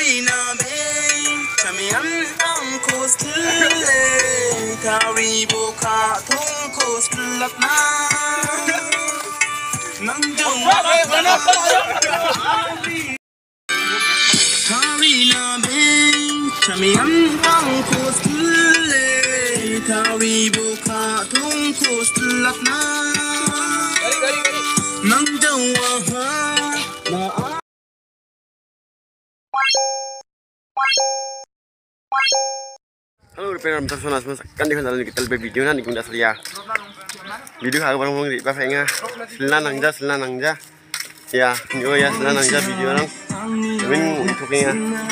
Halo, pengen personas mas kan di kanal kita lebih video nanti kita selia. Video kagak barang mong di pa fenga. Sila nangja. Ya, yo ya sila nangja video lang. Min cooking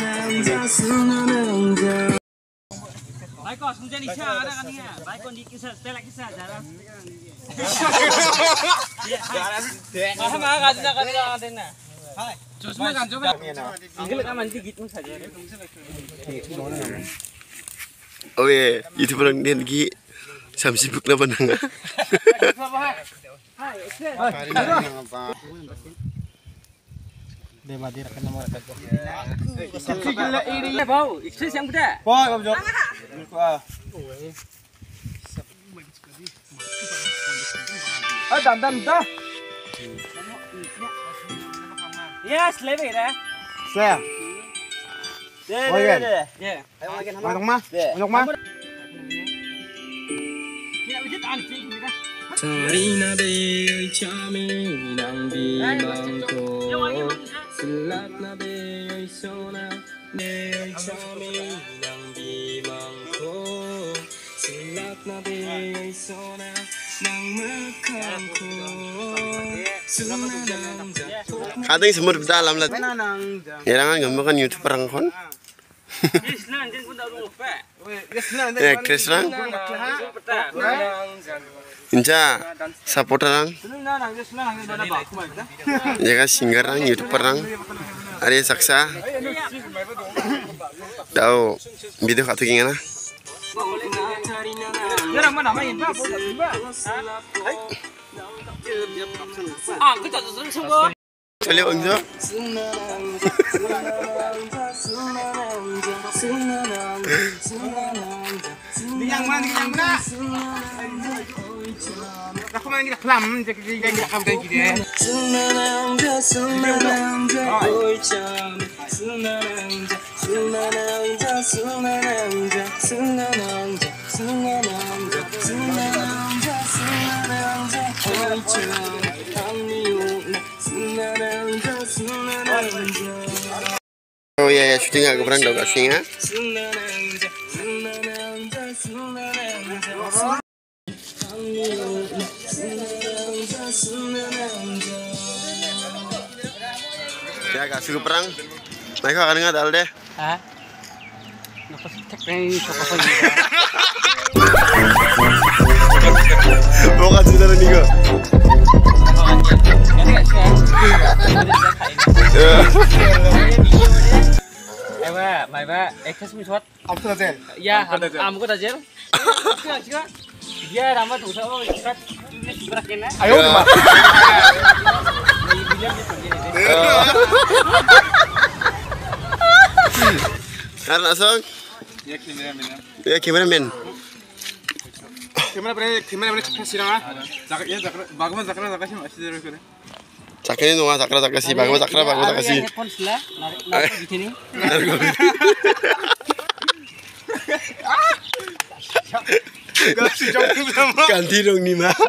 Baik kok, sunjan isya ada kan ya. Baik kok di kisah, setelah kisah jarang. Hai. Coba kan coba. Anggil kan nanti gitu saja. Oh iya, itu orang dia lagi sam sibuk na bananga. Debadir kan nomor kat. Gila ini bau, iksis yang beda. Boy, Om Jok. Dan dah. Yes, lebih dah. Saya. Ya. Masuk mah. Masuk mah. Kita wujud anjing kita. Sarina be cha me nang bi mang ko Silat na be sona be cha me nang bi mang ko Silat na be sona nang makam ko Suna nang Kadang semut dalam lah. Ya jangan gambarkan YouTube orang kon. Yes, nah anjing pun dah lupa. Ya Chris lang. Inja supporter lang. Ya kan singer lang, YouTuber lang. Arya Saksa. Tahu video kat tuking na. Ah, kita tu semua. Chale Angjo. Yang mana? Aku main kita kelam, jadi kita kau dan kita. Oh ya, syuting agak berang dong kasihnya. Ya kasih perang. Mereka akan dengar dal deh. Hah? Lepas cek ni apa ni? Bukan sudah nih kok. Mày ba, ekspres mi shot. Apa tu? Ya, amko dah jel. Cika. Dia ramah tu sama cika. Ini berak kena. Ayo, Mak. Karena song. Ya cameraman. Kamera cepat sirang. Zakat ya, zakat. Bagaimana zakat sih masih terus kan? Sakit nunggu sakra sakasi, bagus sakra sakasi. Headphone sebelah, narik di sini. Ganti dong nih mah.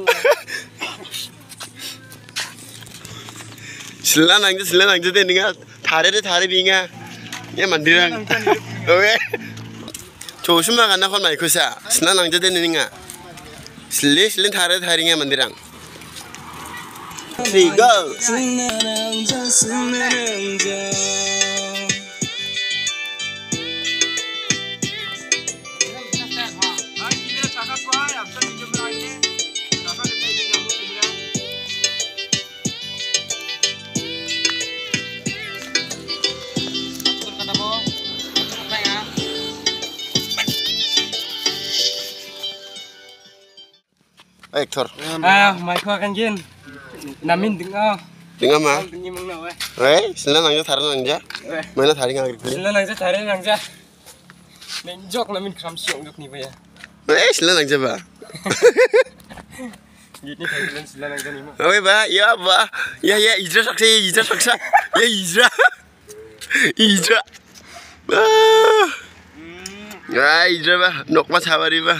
Selanang itu deh nih thare binga. Ya mandiran. Oke. 조심만 간나 건 마이크 사. selanang itu deh nih nggak. Selen thare nya mandiran. 3 go. Ektor. Mai kho kan jin. Namin ding Dengan mah? Penyimang na we. Sila nangja thara nangja. Mana thari ngagri. Sila nangja tare nangja. Menjok namin kram siong jok ni ba ya. Sila nangja ba? Gini thailand sila nangja ni mo. Ba, ya ba. Ya Ijra saksa. Ya Ijra. Ijra. Ya Ijra ba. Nokma chawari ba.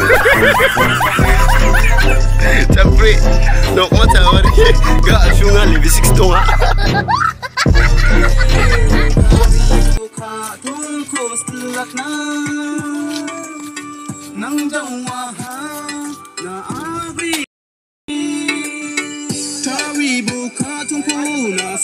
Capri. Nokma chawari. Ga shunga lebi 6 tonga. nang jawa na abri tawi buka tumpu na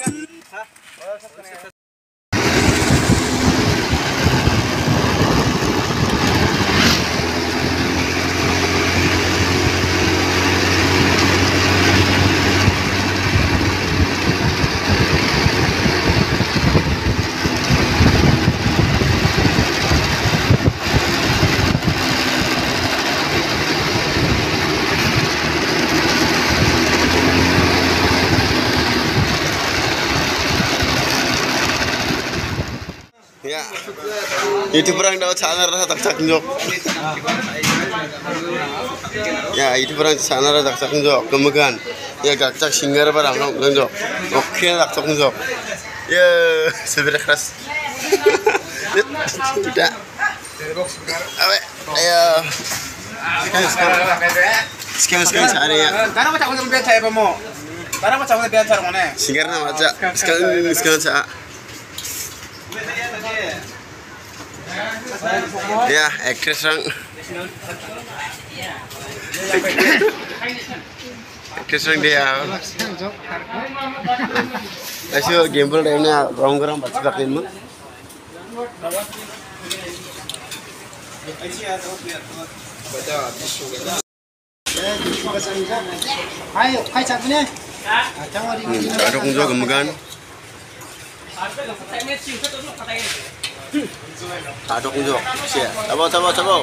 Ya, YouTuber yang dapat channel rasa tak njok. Ya, YouTuber yang channel rasa tak njok. Kemudian, ya gak singer barang njok. Oke, tak njok. Ya, sebenarnya keras. Tidak. Ayo. Sekarang cari ya. Karena macam apa biasa ya pemo? Karena macam apa biasa mana? Singer nama aja. Sekarang cak. Ya, aktris orang. Aktris orang dia. Asyik gimbal dia orang baca bakin mu. ayo kai cat ne Ada kunjung kemudian. Ada kunjung. Siap. Tabo.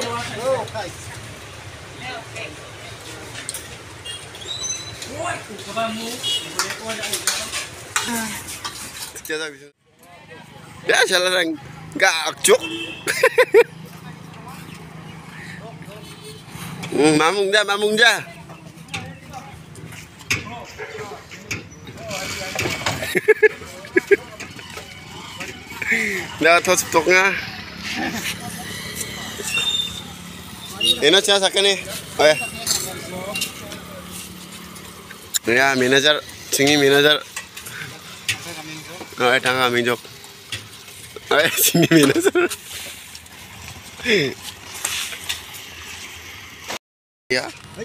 Ya, jalan orang gak akcuk. Mamung dah. Dah tahu sebetulnya. Ini cina sakit nih. Ya, manajer, singi manajer. Tangga minjok. Singi manajer. Ya.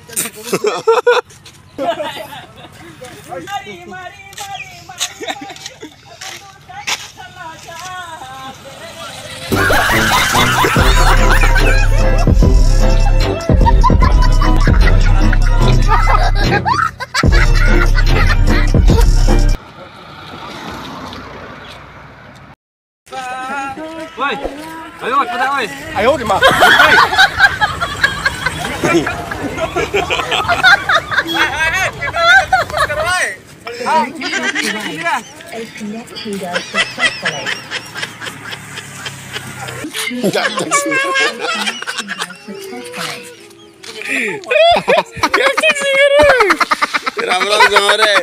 Woi, ayo pada woi. Ayo di mana? Ramai jamare.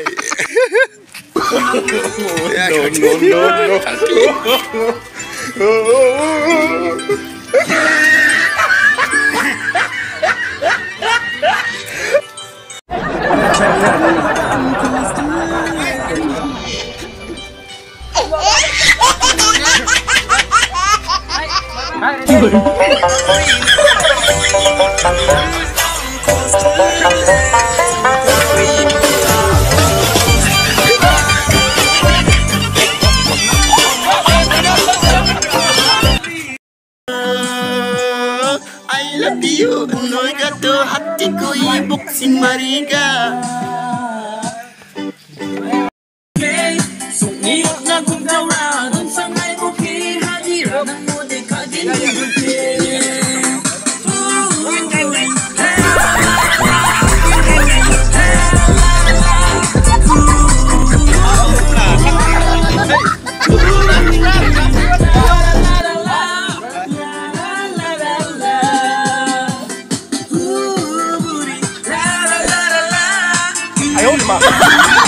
I love you, 너의 gatto hatiku ibuk sinmariga. 哎呦我的妈！